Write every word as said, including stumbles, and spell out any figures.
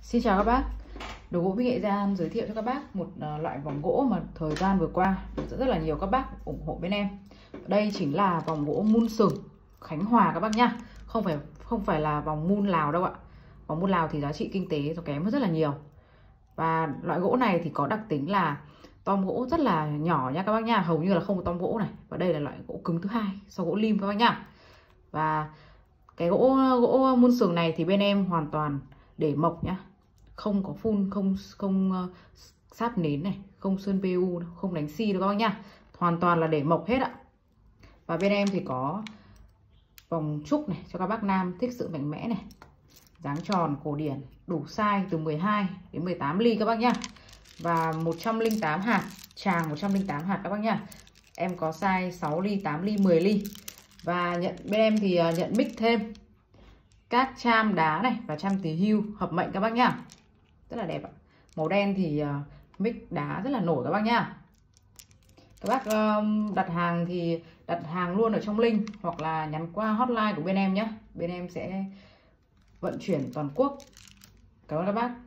Xin chào các bác. Đồ gỗ Mỹ Nghệ Gian giới thiệu cho các bác một uh, loại vòng gỗ mà thời gian vừa qua được rất là nhiều các bác ủng hộ bên em. Đây chính là vòng gỗ mun sừng Khánh Hòa các bác nhá. Không phải không phải là vòng mun Lào đâu ạ. Vòng mun Lào thì giá trị kinh tế nó kém hơn rất là nhiều. Và loại gỗ này thì có đặc tính là tom gỗ rất là nhỏ nha các bác nha, hầu như là không có tom gỗ này. Và đây là loại gỗ cứng thứ hai sau gỗ lim các bác nhá. Và cái gỗ gỗ mun sừng này thì bên em hoàn toàn để mộc nhá, không có phun, không không uh, sáp nến này, không sơn pê u, không đánh xi đâu các bác nhá, hoàn toàn là để mộc hết ạ. Và bên em thì có vòng trúc này cho các bác nam thích sự mạnh mẽ này, dáng tròn cổ điển, đủ size từ mười hai đến mười tám ly các bác nhá, và một trăm lẻ tám hạt, tràng một trăm lẻ tám hạt các bác nhá. Em có size sáu ly, tám ly, mười ly. Và nhận bên em thì nhận mix thêm các cham đá này và cham tí hưu hợp mệnh các bác nhá, rất là đẹp ạ. Màu đen thì uh, mix đá rất là nổi các bác nhá. Các bác uh, đặt hàng thì đặt hàng luôn ở trong link hoặc là nhắn qua hotline của bên em nhé, bên em sẽ vận chuyển toàn quốc. Cảm ơn các bác.